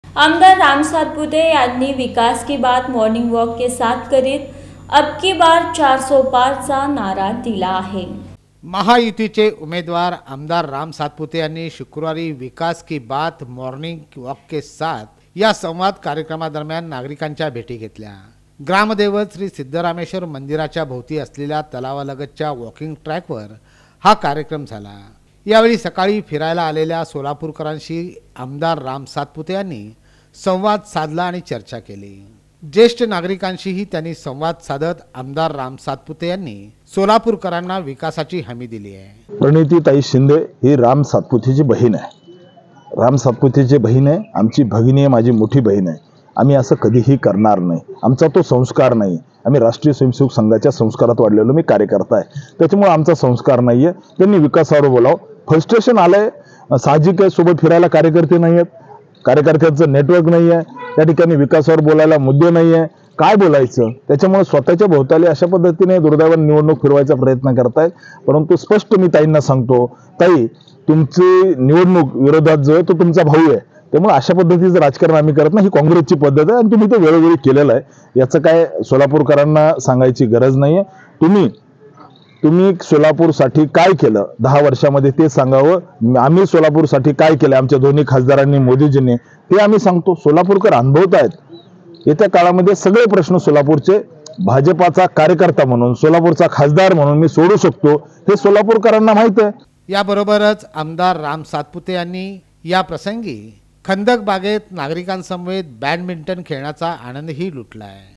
आमदार राम सातपुते यांनी विकास की बात मॉर्निंग वॉक के साथ करीत अब की बार 400 पारचा नारा दिला आहे। महायुतीचे उमेदवार आमदार राम सातपुते यांनी शुक्रवारी विकास की बात मॉर्निंग वॉक के साथ या संवाद कार्यक्रमादरम्यान नागरिकांच्या भेटी घेतल्या। ग्रामदैवत श्री सिद्धरामेश्वर मंदिराच्या भोवती असलेल्या तलावालगतच्या वॉकिंग ट्रॅकवर हा कार्यक्रम झाला। यावेळी सकाळी फिरायला आलेल्या सोलापूरकरांशी आमदार राम सातपुते यांनी संवाद साधला आणि चर्चा केली। ज्येष्ठ नागरिकांशीही त्यांनी संवाद साधत आमदार राम सातपुते यांनी सोलापूरकरांना विकासाची हमी दिली आहे। प्रणितीताई शिंदे ही राम सातपुतेची बहीण आहे। राम सातपुतेची बहीण आहे, आमची भगिनी आहे, माझी मोठी बहीण आहे। आम्ही असं कधीही करणार नाही, आमचा तो संस्कार नाही। आम्ही राष्ट्रीय स्वयंसेवक संघाच्या संस्कारात वाढलेलो मी कार्यकर्ता आहे, त्याच्यामुळे आमचा संस्कार नाहीये। त्यांनी विकासावर बोलावं, फ्रस्ट्रेशन आलंय, साहजिक आहे, सोबत फिरायला कार्यकर्ते नाही आहेत, कार्यकर्त्यांचं नेटवर्क नाही आहे, त्या ठिकाणी विकासावर बोलायला मुद्दे नाही आहे, काय बोलायचं। त्याच्यामुळे स्वतःच्या भोवताली अशा पद्धतीने दुर्दैवाने निवडणूक फिरवायचा प्रयत्न करतायत। परंतु स्पष्ट मी ताईंना सांगतो, ताई तुमची निवडणूक विरोधात जो आहे तो तुमचा भाऊ आहे, त्यामुळे अशा पद्धतीचं राजकारण आम्ही करत नाही। ही काँग्रेसची पद्धत आहे आणि तुम्ही ते वेळोवेळी केलेलं आहे, याचं काय सोलापूरकरांना सांगायची गरज नाहीये। तुम्ही सोलापूरसाठी काय केलं 10 वर्षामध्ये ते सांगावं। आम्ही सोलापूरसाठी काय केलं आमच्या दोन्ही खासदारांनी, मोदीजींनी, ते आम्ही सांगतो। सोलापूरकर अनुभवतायत, येत्या काळामध्ये सगळे प्रश्न सोलापूरचे भाजपाचा कार्यकर्ता म्हणून, सोलापूरचा खासदार म्हणून मी सोडू शकतो, हे सोलापूरकरांना माहित आहे। याबरोबरच आमदार राम सातपुते यांनी या प्रसंगी खंदक बागेत नागरिकांसमवेत बॅडमिंटन खेळण्याचा आनंदही लुटला आहे।